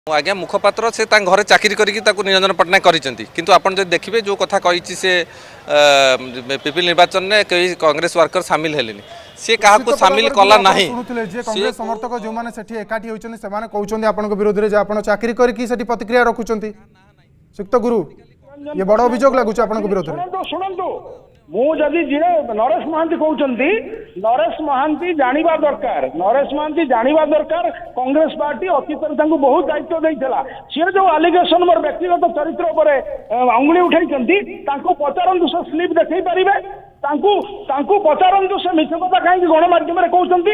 आज्ञा मुखपात्र से घरे चाकरी करके निरंजन पट्टनायक किंतु आपन जो देखिए जो कथा कही से पिपिल निर्वाचन में कई कांग्रेस वर्कर सामिल हेले सी क्या सामिल कला ना कांग्रेस समर्थक जो मैंने एकाठी होती से कहते आपन विरोध में आप चाकरी करके प्रतिक्रिया रखुंट सुक्त गुरु ये बड़ अभियोग लगुच आपन विरोध में मुझे नरेश महांती कहते नरेश महांती जानिबा दरकार नरेश महांती जानिबा दरकार कांग्रेस पार्टी अतीत बहुत दायित्व देता सी जो आलिगेशन मोर व्यक्तिगत चरित्र पर अंगुली उठाई पचारतु से स्लीप देखई पारे पचारतु से मिछ कथा कहीं गणमाध्यम कहते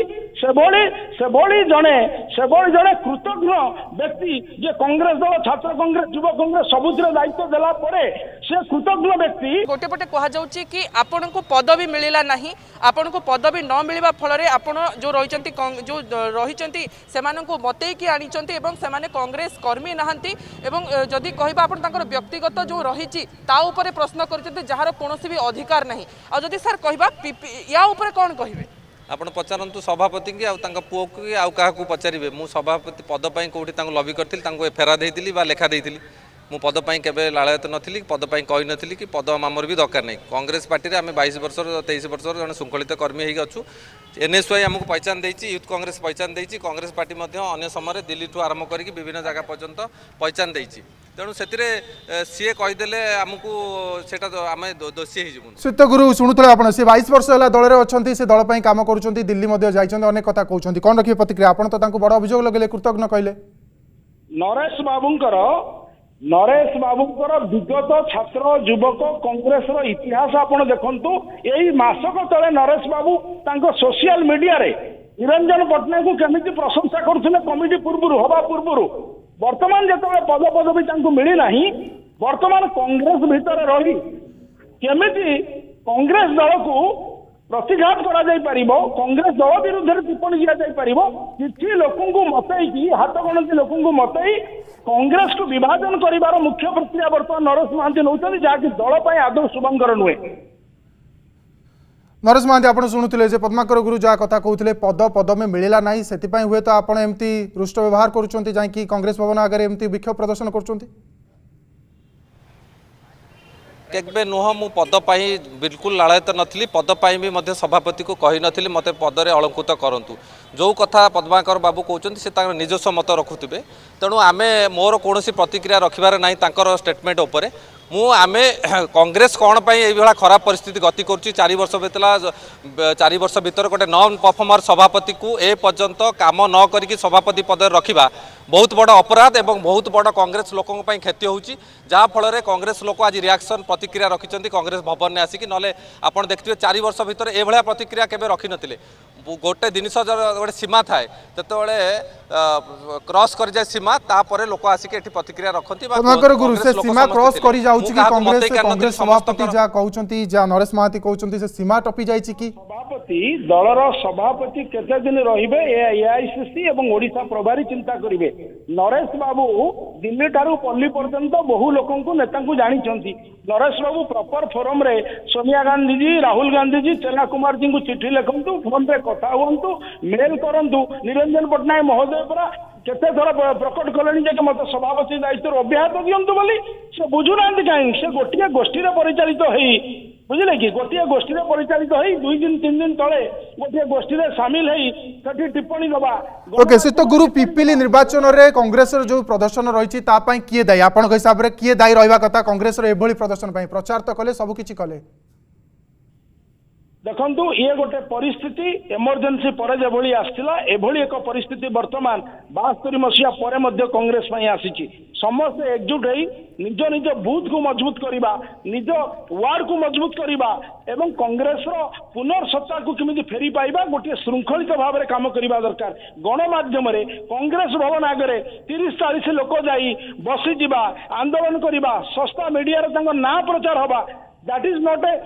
जड़े कृतज्ञ व्यक्ति जे कांग्रेस दल छात्र कांग्रेस युव कांग्रेस सबुथ दायित्व देला से कृतज्ञ व्यक्ति गोटे पटे कहुच्छी कि आपण को पदवी मिलला नहीं आपण को पदवी न मिलवा फल आपण जो रही से मतईकी आनी से कांग्रेस कर्मी नहांती जदि कहबा आपण तांकर व्यक्तिगत जो रही प्रश्न कर जार कौन भी अधिकार नहीं आ जदि सर कहबा या ऊपर कौन कहिबे आपण पचारतु सभापति की पुओ की आउ क्या पचारे मु सभापति पद पर कौटी लबी करी फेरा देती लेखा देती मु पद पर केवे लालयत नी पद पर कही नी कि पद आमर भी दरकार नहीं कांग्रेस पार्टी में आम 22 वर्ष 23 वर्ष जन श्रृंखलित कर्मी होचु एनएसवाई आमको पहचान देती यूथ कांग्रेस पहचान देती कांग्रेस पार्टी अन्य समय दिल्ली ठू आरंभ करके विभिन्न जगह पर्यंत पहचान देती तेणु से सी कहीदे आमको आम दोषी सुत गुरु शुणुले आप 22 वर्ष है दल में अच्छा से दल पर कम कर दिल्ली अनेक कथा कहते कौन रखिए प्रतिक्रिया आप तो बड़ अभियोग लगे कृतज्ञ कहले नरेश बाबूंकर विगत छात्र युवक कांग्रेस इतिहास आपण देखंतु यही मासक तले नरेश बाबू तांको सोशल मीडिया रे निरंजन पट्टनायक को केमिति प्रशंसा करथुले कमिटी पूर्व हवा पूर्व वर्तमान जतबे पद पदवी तांको मिली नाही वर्तमान कांग्रेस भीतर रही केमिति कांग्रेस दल को प्रतिघात करा जाई परिबो कांग्रेस दल विरुद्ध रे टिप्पणी दिया जाई परिबो किछि लोकन को मतई की हाथ गणति लोकन को मतई कांग्रेस को विभाजन करिवार मुख्य प्रक्रिया वर्तमान नरेश महांती नौचंदी जहाँकि दल पर आदौ शुभंकर नुहे नरेश महांती आप शुणुले पद्माकर गुरु जहाँ कथा कहते पद पद में मिलला ना से हुए तो आप एमती रुष्ट व्यवहार करुँच जहाँकि कांग्रेस भवन आगे एमती विक्षोभ प्रदर्शन कर केबे नुह मु पद बिल्कुल लालयत नी पद भी मध्य सभापति को कही नी मत पदरे अलंकृत करूँ जो कथा पद्माकर बाबू कहते से निजस्व मत रखुवे तेणु आम मोर कौन प्रतिक्रिया रखिबार ना स्टेटमेंट उपरे आमे कांग्रेस कौन पर खराब परिस्थिति गति कर 4 वर्ष बीतला 4 वर्ष भीतर गोटे नॉन परफॉर्मर सभापति को ए पर्यंत काम न करी सभापति पद रखा बहुत बड़ अपराध एवं बहुत बड़ कांग्रेस लोकों क्षति होची जहाँफल कांग्रेस लोक आज रिएक्शन प्रतिक्रिया रखिंट कांग्रेस भवन में आसिक ना आप देखते 4 वर्ष भीतर एभलिया प्रतिक्रिया केबे रखि नथिले गोटे जिनस गोटे सीमा थाए जिते क्रॉस कर जाए सीमा तापर लोक आसिक प्रतिक्रिया रखती गुरु से सीमा क्रॉस कर जाउची कि कांग्रेस सभापति जा कहउचंती जा नरेश महांती कहउचंती से सीमा टपी जाइची कि सभापति दलर सभापति केते दिन रहिबे एआईसीसी एवं ओडिशा प्रभारी चिंता करिवे नरेश बाबू दिल्ली ठारू पल्ली पर्यंत बहु लोकन को नेता को जानी चंती नरेश बाबू प्रॉपर फोरम रे सोनिया गांधी जी राहुल गांधी जी चेला कुमार जी को चिट्ठी लिखंतु फोन पे कथा हुंतु मेल करंतु निरंजन पट्टनायक महोदय परा केते थोड़ा प्रकट कले जे मत सभापति दायित्व अब्याहत दियंतु बोली से बुझुना कहीं से गोटे गोष्ठी परिचालित होई बुझे कि गोटे गोष्ठी परिचालित होई 2 दिन 3 दिन तले गोटे गोष्ठी सामिल होई सठी टिप्पणी दबा ओके से तो गुरु पिपिली निर्वाचन रे कांग्रेस जो प्रदर्शन रही किए दायी आपन हिसाब रे किए दायी रहिबा कथा कांग्रेस रे एभली प्रदर्शन पई प्रचार तो कले सब किछि कले देखंतु ये गोटे परिस्थिति इमरजेंसी पर जभली आसला एभली एक परिस्थिति वर्तमान 72 मसीहा पर मध्य कांग्रेस पई आसीची समस्त एकजुट होई निज निज बूथ को मजबूत करिबा निज वार्ड को मजबूत करिबा एवं कांग्रेस रो पुनर्सत्ता को केमिति फेरी पाइबा गोटे श्रृंखलित भाव में काम करिबा दरकार गणमाध्यम रे कांग्रेस भवन आगे 30-40 लोक जाई बसी जिबा आंदोलन करिबा सस्ता मीडिया रे तांको ना प्रचार हबा that is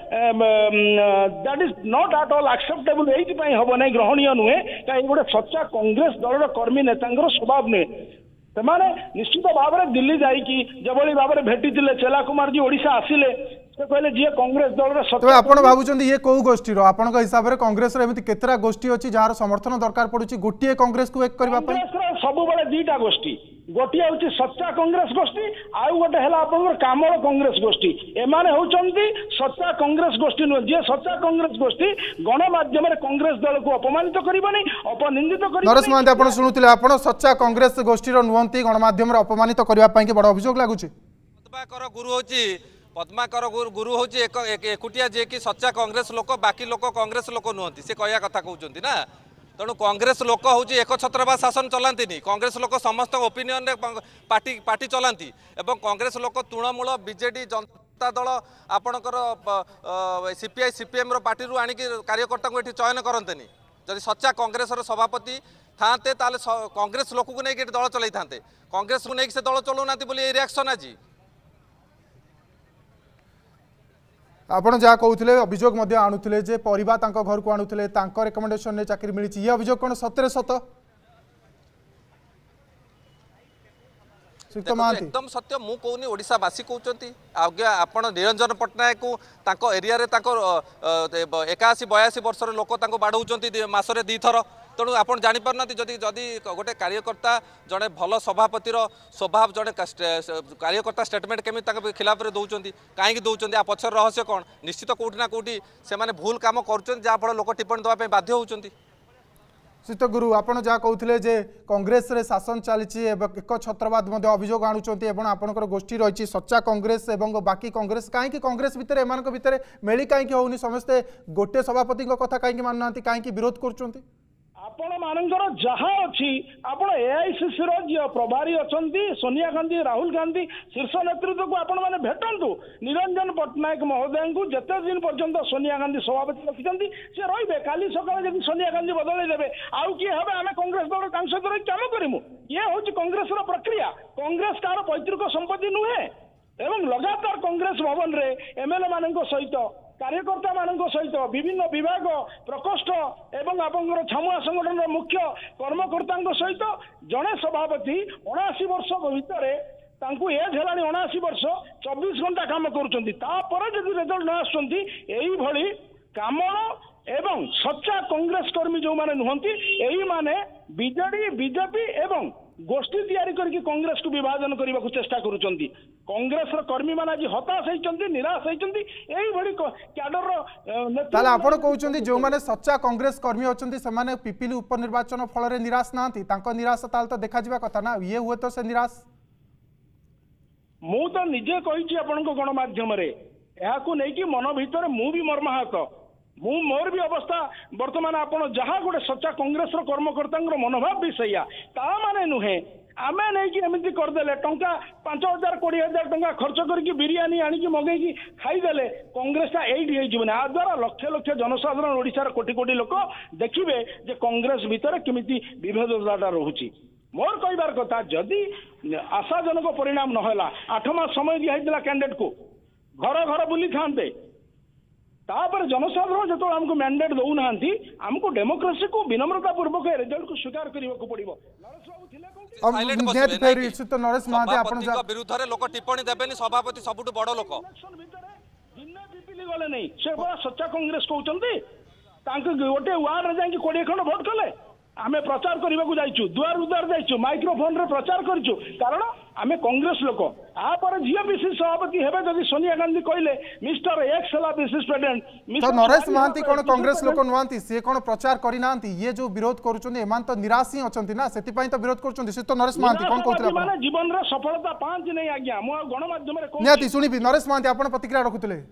not at all acceptable एइति हम ना ग्रहणीय नुहे कहीं गोटे सच्चा कांग्रेस दल कर्मी नेता स्वभाव नुहे से निश्चित भाव में दिल्ली जाइकी जबली भाव में भेटी चेला कुमार जी ओडिशा आसिले से कहले जी कांग्रेस दल आपण भाबुचंदी ये को गोष्ठी रो आपण हिसाब रे कांग्रेस रे एमिति केतरा गोष्ठी अछि जार समर्थन दरकार पडुची गोटिए कांग्रेस को एक करबा पई कांग्रेस रो सब बेले 2टा गोष्ठी गोटे हूँ सच्चा कांग्रेस गोष्ठी आउ गोटे है आपंकर कामल कांग्रेस गोष्ठी एमाने होउचंती सच्चा कांग्रेस गोष्ठी नुह जे सच्चा कांग्रेस गोष्ठी गणमाध्यम कांग्रेस दल को अपमानित करबनी अपनिंदित करबनी नरेश महांती आपण सुनुथिले आपण सच्चा कांग्रेस गोष्ठी रो नुहंती गणमाध्यम रो अपमानित करबा पई के बड़ अभियोग लागुची पद्माकर गुरु होची पद्माकर गुरु होची एक एकुटिया जे कि सच्चा कांग्रेस लोक बाकी लोक कांग्रेस लोक नुहंती से कहया कथा कहउचंती ना तेणु कांग्रेस लोक हूँ एक छत्रवा शासन चलाती कांग्रेस लोक समस्त ओपिनियन पार्टी पार्टी चलाती एवं कांग्रेस लोक तृणमूल बीजेडी जनता दल आपणकर सीपीआई सीपीएम पार्टी आणिक कार्यकर्ता को ये चयन करते जदि सच्चा कांग्रेस सभापति थाते कांग्रेस लोक को लेकिन दल चल था कांग्रेस को लेकिन से दल चलाऊना रिएक्शन आज आपण जहाँ कहते अभियोग आणुले जे परिवा घर को आणुले रेकमेंडेशन रे चाकरी मिली ये अभियोग कौन सतरे सत एकदम सत्य मु कहूनी ओडिशावासी कहते आज्ञा आपण निरंजन पट्टनायक को एरिया 81-82 वर्षर लोक बाढ़ मसरे 2 थर तेणु आप जापारना जदि जदि गोटे कार्यकर्ता जड़े भल सभापतिर स्वभाव जड़े कार्यकर्ता स्टेटमेंट केमी खिलाफ दौरान कहीं दौरान आ पचर रहस्य कौन निश्चित कौटी ना कौटी से भूल काम कर लोक टिप्पणी देवाई बाध्य होती शीत गुरु आप जहाँ कहते जे कांग्रेस रे शासन चली एक छत्रवाद अभियोग आणुंट आपंकर गोष्ठी रही सच्चा कांग्रेस और बाकी कांग्रेस कहीं कांग्रेस भितर एम भितर मेली कहीं होनी समस्ते गोटे सभापति कथा कहीं मानुना कहीं विरोध कर आपण मानकर जहाँ अच्छी आपण एआईसीसी रो प्रभारी अच्छी सोनिया गांधी राहुल गांधी शीर्ष नेतृत्व को आपण मैंने भेटंतु निरंजन पट्टनायक महोदय को जिते दिन पर्यंत सोनिया गांधी सभापति रखिंट सी रे काली सकाल जब सोनिया गांधी बदल देवे आउ किए हे आम कांग्रेस दल सहित रही कम करूँ ये हूँ कांग्रेस प्रक्रिया कांग्रेस कार पैतृक संपत्ति नुहे एवं लगातार कांग्रेस भवन रे एमएलए मान सहित कार्यकर्ता मान सहित विभिन्न विभाग प्रकोष्ठ एवं आपंकर छमुआ संगठन मुख्य कर्मकर्ता सहित जड़े सभापति 79 वर्ष भितर एज है 79 वर्ष 24 घंटा काम कर रिजल्ट न आसुँच कामल एवं सच्चा कांग्रेस कर्मी जो माने नुहंती एही माने बीजेडी बीजेपी एवं गोष्ठी तैयारी करके कांग्रेस को विभाजन करने को चेष्टा करुचंती कांग्रेस कर्मी मान आज हताश होती निराश होती कैडर आपण कहते जो माने सच्चा कांग्रेस कर्मी अच्छा से पिपिली उपनिर्वाचन फल निराश ना निराश तो देखा कथा ना ये हुए तो से निराश मु तो निजे कही आपण गणमाध्यम नहीं मन भीतर मु भी मर्माहत मोर भी अवस्था वर्तमान आपण जहाँ गोटे सच्चा कांग्रेस कर्मकर्ता मनोभाव भी सैया ता माने नुहे आमे नहीं एमती करदे टंका 5,000-20,000 टंका खर्च करके बिरियानी आनिकी मगेगी खाईदे कांग्रेसटा एठी हो द्वारा लक्ष लक्ष जनसाधारण ओडिशार कोटी कोटी लोक देखिए जे कांग्रेस भितर केमिति विभेदता रोची मोर कहबार कथा जदि आशाजनक परिणाम नहला 8 मास समय दिया कैंडिडेट को घर घर बुली थांते तापर जनसाधारण जो आमको मैंडेट दौना आमको डेमोक्रेसी को विनम्रता पूर्वक रिजल्ट को स्वीकार करने को पड़ो नरेश महांती विरुद्ध लोक टिप्पणी देवे सभापति सब बड़ लोक पिपिली गले नहीं से सच्चा कांग्रेस कहते गोटे वार्ड जाकि 20 खंड भोट कले आमे प्रचार करने को जाइछु दुआर उदार जाइछु माइक्रोफोन रे प्रचार करिछु कारण आमे कांग्रेस लोक आपर जीएपीसी सभापति हेबे जदि सोनिया गांधी कहले मिस्टर एक्स हला विशिष्ट प्रेसिडेंट तो नरेश महांती कोन कांग्रेस लोक नुआंती से कोन प्रचार करि नांती ये जो विरोध करूछन एमान तो निराश ही अछंती ना सेति पई तो विरोध करूछन से तो नरेश महांती कोन कहतले माने जीवन रे सफलता पांच नहीं आज्ञा मो गणमाध्यम रे नियाती सुनिबी नरेश महांती आपण प्रतिक्रिया रखुतले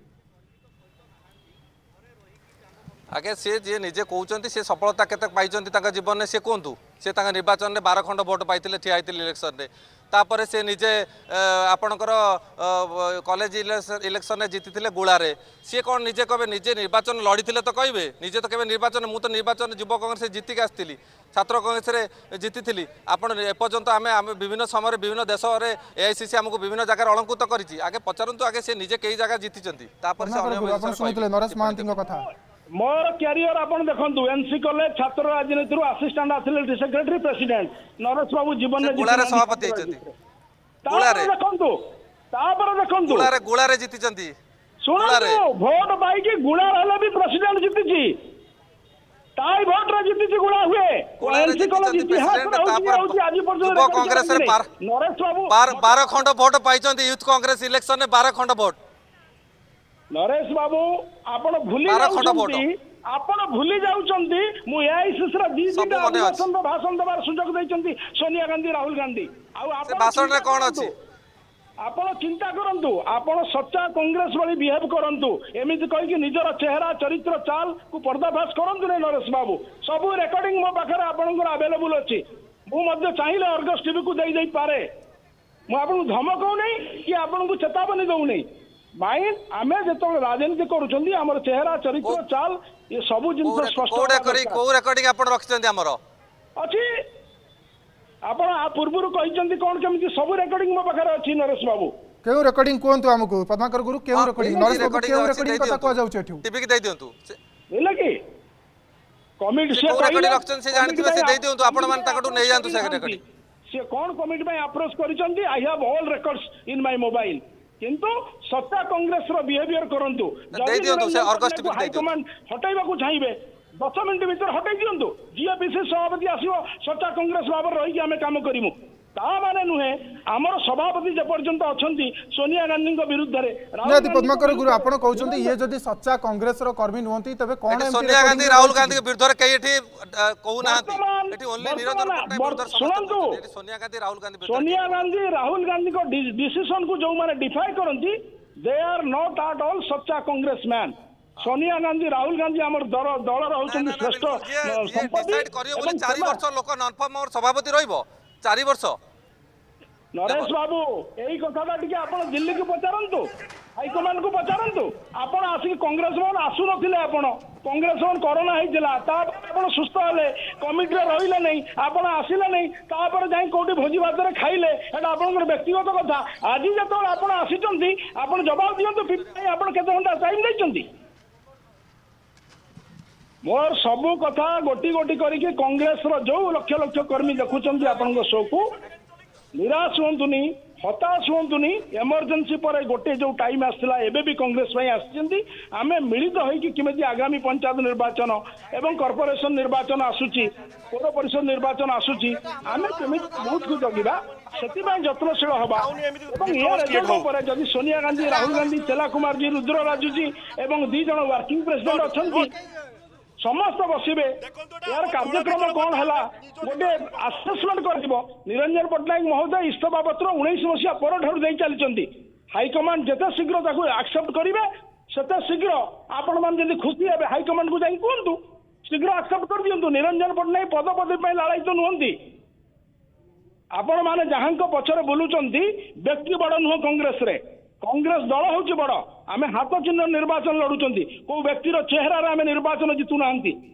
आगे सी जी निजे कहते सी सफलता केते पाई जीवन में सी कहतु सी निर्वाचन में 12 खंड भोट पाई ठिया इलेक्शन में तापर से निजे आपणकर कॉलेज इलेक्शन में जीति गुड़े सी कौन निजे कहे निजे निर्वाचन लड़ी तो कहे निजे तो कहे निर्वाचन मुझे निर्वाचन युव कांग्रेस जीतिक आसती छात्र कांग्रेस जीति आपड़ एपर्यंत आम विभिन्न समय विभिन्न देश में एआईसीसी आमको विभिन्न जगह अलंकृत कर आगे पचारतु आगे सी निजे कई जगह जीति नरेश महांती कथा मोर क्यारियर आपण देखंतु एनसी कॉलेज छात्र राजनीति रु assistant athletic secretary president Naresh Babu जीवन में गुलारे सभापति देखंतु गुलारे जीति सुनो भोट पाई कि गुलार हले भी प्रेसिडेंट जीति टाई भोट रे जीती गुड़ा हुए एमसी कॉलेज इतिहास होउची आज पर्यंत कांग्रेस रे नरेश बाबू 12 खंड वोट पाइछंती यूथ कांग्रेस इलेक्शन ने 12 खंड वोट नरेश बाबू आपण भूली जाउछंती आपण भूली जाउछंती मु एआईसीसी रा दीटा अधिवेशन रो भाषण देबार सुযোগ दैछंती सोनिया गांधी राहुल गांधी आ आपण भाषण रे कोन अछि आपण चिंता करंतु आपण सच्चा कांग्रेस वाली बिहेव करंतु एमिति कहि कि निजर चेहरा चरित्र चाल को पर्दाफाश करंतु ने नरेश बाबू सब रेकॉर्डिंग मो पाखरे आपनकर अवेलेबल अछि मु मध्ये चाहिले अर्गस टीवी को देई पारे मु आपन धमकौ नै कि आपन को चेतावनी दउ नै माइन आमे जेतो राजनीति करूछंदी हमर चेहरा चरित्र चाल ये सब जिंस स्पष्ट को रेकॉर्डिंग आपन रखछंदी हमर अछि आपण आ पूर्वरु कहिचंदी कोन केमिति सब रेकॉर्डिंग मो पाखरे अछि नरेश बाबू केउ रेकॉर्डिंग कोंतु हमकु पद्माकर गुरु केउ रेकॉर्डिंग नरेश बाबू केउ रेकॉर्डिंग कथा को जाउछ एठू टीवी के दे दियंतु हेला कि कमिटी से रेकॉर्डिंग रखछन से जानथिबे से दे दियंतु आपण मान ताकटू नै जानतु से रेकॉर्डिंग से कोन कमिटी में अप्रोच करिचंदी I have all records in my mobile किंतु सत्ता कांग्रेस रो बिहेवियर करंतु दे दियंतु से ऑर्गस टीवी दे दियंतु कमांड हटाइबा को चाहिबे 10 मिनिट भीतर हटाई दियंतु जीएपीसी सभापति आसीबो सच्चा कांग्रेस बाबर रही कि हमें काम करिमु ता माने नुहे हमर सभापति जे पर्यंत अछंती सोनिया गांधी को विरुद्ध रे निहाती पद्माकर गुरु आपण कहउछंती ये जदी सच्चा कांग्रेस रो कर्मी नहंती तबे कोन एमपी सोनिया गांधी राहुल गांधी के विरुद्ध रे कई एठी कहू नाहंती एठी ओनली निरंजन पटनायक विरुद्ध समर्थन सोनिया गांधी राहुल गांधी सोनिया गांधी राहुल गांधी को डिसीजन को जो माने डिफाई करंती they are not at all सच्चा कांग्रेस मैन सोनिया गांधी राहुल गांधी हमर दल रहउछंती श्रेष्ठ संपत्ति करियो बोले 4 वर्ष लोक नॉनफॉर्म और सभापति रहइबो 4 वर्ष नरेश बाबू एई कथाटा टिके आपण दिल्ली को पचारंतु हाई कमांड को पचारंतु आपण आसी कांग्रेस मान आसु नथिले आपण कांग्रेस मान कोरोना हेजिला ता आपण सुस्त हले कमिटी रे रहिले नै आपण आसिले नै ता पर जाई कोठी भोजी भात रे खाइले एटा आपनकर व्यक्तिगत कथा आजि जतो आपण आसिचंती आपण जवाब दियंतु पिपई आपण केते घंटा टाइम दैचंती मोर सबु कथा गोटी गोटी करिके कांग्रेस रो जो लक्ष लक्ष कर्मी देखुचंती आपनक शो को निराश होंतुनी हताश होंतुनी इमरजेंसी पर गोटे जो टाइम आसला एबे भी कांग्रेस भाई आछिंती आमे मिलित होई कि किमेती आगामी पंचायत निर्वाचन एवं कॉर्पोरेशन निर्वाचन आसुची पौर परिषद निर्वाचन आसुची आमे केमिति बहुत को जगिबा सेति भाई यत्नशील हबा एवं ये रिजल्ट पर जदि सोनिया गांधी राहुल गांधी चेला कुमार जी रुद्र राजू जी एवं दी जण वर्किंग प्रेसिडेंट अछंती समस्त बसबे यार कार्यक्रम कौन है गोटे आसेसमेंट कर निरंजन पट्टनायक महोदय इस्तफा पत्र 19 मसीहा पर ठार दे चली हाईकमांड जिते शीघ्र एक्सेप्ट करेंगे सेते शीघ्र आपण मान जब खुशी हे हाईकमांड को जाई कहतु शीघ्र एक्सेप्ट कर दिंतु निरंजन पट्टनायक पद पदवी लाड़ित नुहति आपण मैंने जहां पछरे बुलूचंती व्यक्ति बड़ नुह कांग्रेस रे कांग्रेस दल हूँ बड़ आम हाथ चिन्ह निर्वाचन लड़ुंट कौ व्यक्तिर चेहरा आम निर्वाचन जीतु ना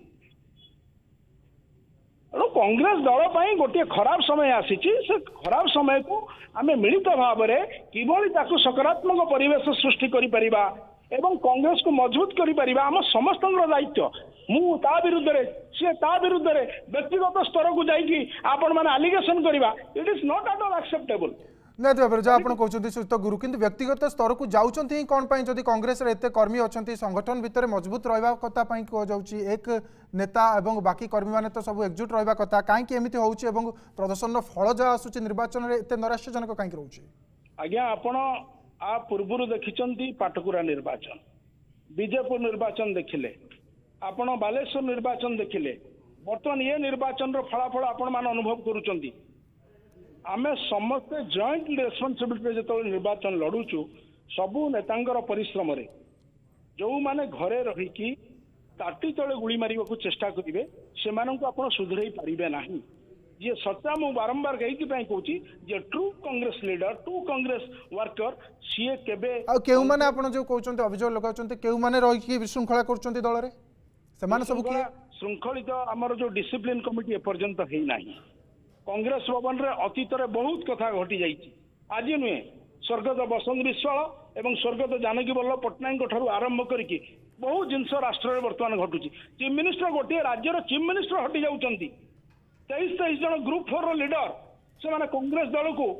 कांग्रेस दल पर गोटे खराब समय आसी से खराब समय को आम मिलित भाव में किभली सकारात्मक परिवेश सृष्टि करिपरिबा एवं कांग्रेस को मजबूत करिपरिबा आम समस्त दायित्व मु ता विरुद्ध रे से ता विरुद्ध रे व्यक्तिगत स्तर को जाइकी आपण माने एलिगेशन करिबा it is not at all acceptable निहाती भाव जहाँ आप कहते सुस्त गुरु किंतु व्यक्तिगत स्तर को जाऊँगी कौन जदि कांग्रेस एत कर्मी अच्छा संगठन भितर मजबूत रहा कथा कहुच्छी एक नेता और बाकी कर्मी मैंने तो सब एकजुट रहा कथा कहीं एमती होउछि एवं प्रदर्शन फल जहाँ आसूँ निर्वाचन में एत नैराश्यजनक कहीं रोचे आज्ञा आपण आ पूर्व देखिं पाटकुरा निर्वाचन बीजेपुर निर्वाचन देखिले आपण बालेश्वर निर्वाचन देखिले बर्तमान ये निर्वाचन फलाफल आपण मान अनुभव करुँच आमे समस्ते जॉइंट रेस्पॉन्सिबिलिटी जो निर्वाचन लड़ुचु सबू नेतांगर परिश्रम रे जो माने घरे रही ताटी तले गुड़ी मारिबा को चेष्टा करिवे सेमानंको आपण सुधरई पारिबे नाही जे सच्चा मु बारंबार कहि पई कहूची जे true Congress leader true Congress worker सीए केबे आ केउ माने आपण जो कहउचंते अभियोग लगाउचंते केउ माने रही कि विशृंखला करचंते दल रे सेमान सब के श्रृंखलित हमर जो डिसिप्लिन कमिटी ए पर्यंत हेई नाही कांग्रेस भवन रे अतीत रे बहुत कथा घटी जाइछि आज नुहे स्वर्गत बसंत विश्वाल एवं स्वर्गत जानकी वल्लभ पट्टनायक ठारू आरंभ करके बहुत जिनस राष्ट्र में बर्तमान घटुची चीफ मिनिस्टर गोटे राज्यर चीफ मिनिस्टर हटि जाउचंती 23 जन ग्रुप 4 लीडर से माने कांग्रेस दल को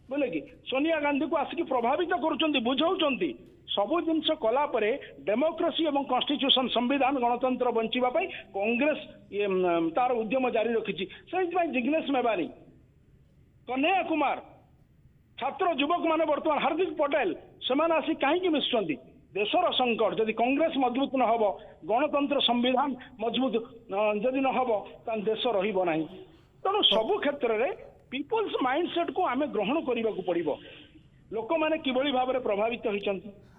बोले कि सोनिया गांधी को आसिक प्रभावित करुँच बुझाऊँ सबु जिनस कला परे डेमोक्रेसी और कन्स्टिट्यूशन संविधान गणतंत्र बंचिबा पई कांग्रेस तार उद्यम जारी रखी से जिग्नेश मेवानी कन्हैया कुमार छात्र युवक माने वर्तमान हार्दिक पटेल से आसी कहीं मिशुंट देशर संकट जदि कांग्रेस मजबूत न हो गणतंत्र संविधान मजबूत जदि न हो देश रहा तेणु सबु क्षेत्र में पीपुल्स माइंडसेट को आम ग्रहण करने को पड़ो लोक मैंने किभली भाव में प्रभावित होती